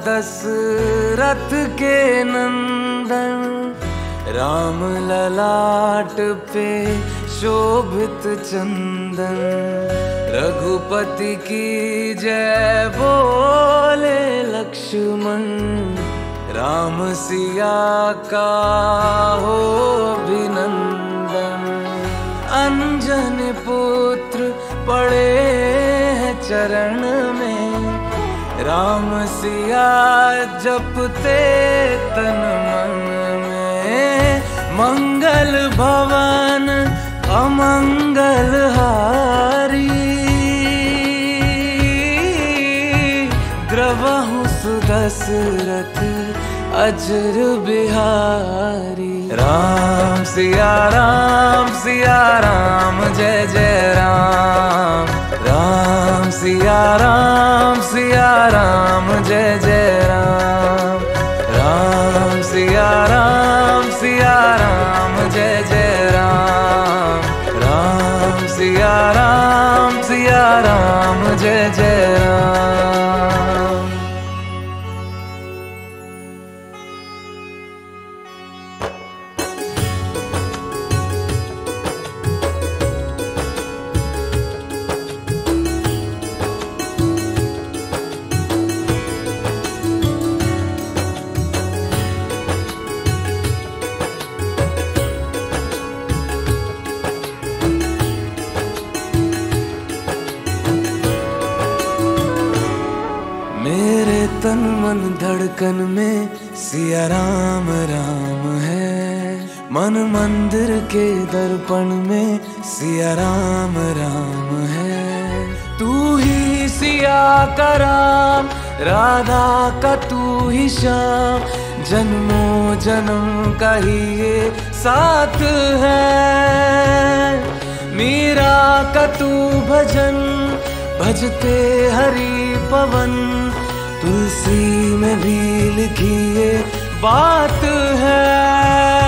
दशरथ के नंदन, राम ललाट पे शोभित चंदन। रघुपति की जय बोले लक्ष्मण, राम सिया का हो अभिनंदन। अंजन पुत्र पड़े हैं चरण में, राम सिया जपते तन मन में। मंगल भवन अमंगल हारी, द्रवहु सुदशरथ अजर बिहारी। राम सिया राम जय जय राम। राम सिया राम जय जय राम। राम सिया राम जय जय राम। राम सिया राम जय जय राम। मेरे तन मन धड़कन में सिया राम राम है। मन मंदिर के दर्पण में सिया राम राम है। तू ही सिया का राम, राधा का तू ही श्याम। जन्मों जन्म का ही ये साथ है। मीरा का तू भजन, भजते हरि पवन। तुलसी में भी लिखी ये बात है।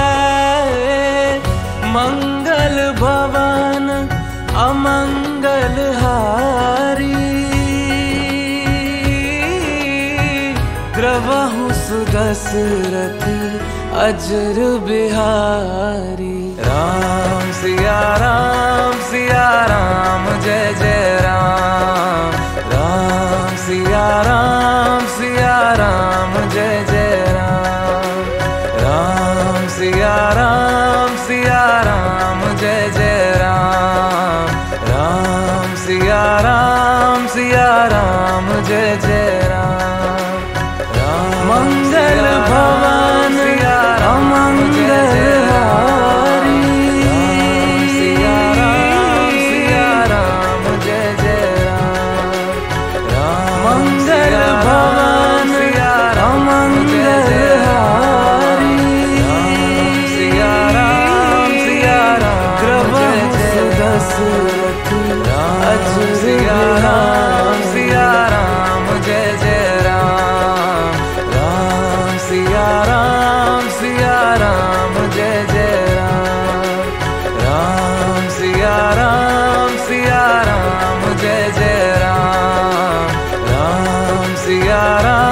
मंगल भवन अमंगल हारी, द्रवहु सुदशरथ अजर बिहारी। राम सिया राम जय जय राम। राम सिया राम जय जय राम। राम सिया राम जय जय राम। राम सिया राम जय जय राम। मंगल भवन अमंगल हारी, सिया राम जय जय राम। मंगल भवन अमंगल हारी, सिया राम द्रवहु सुदशरथ अजर राम जय जय राम। राम सिया राम जय जय राम। राम सिया राम जय जय राम। राम सिया राम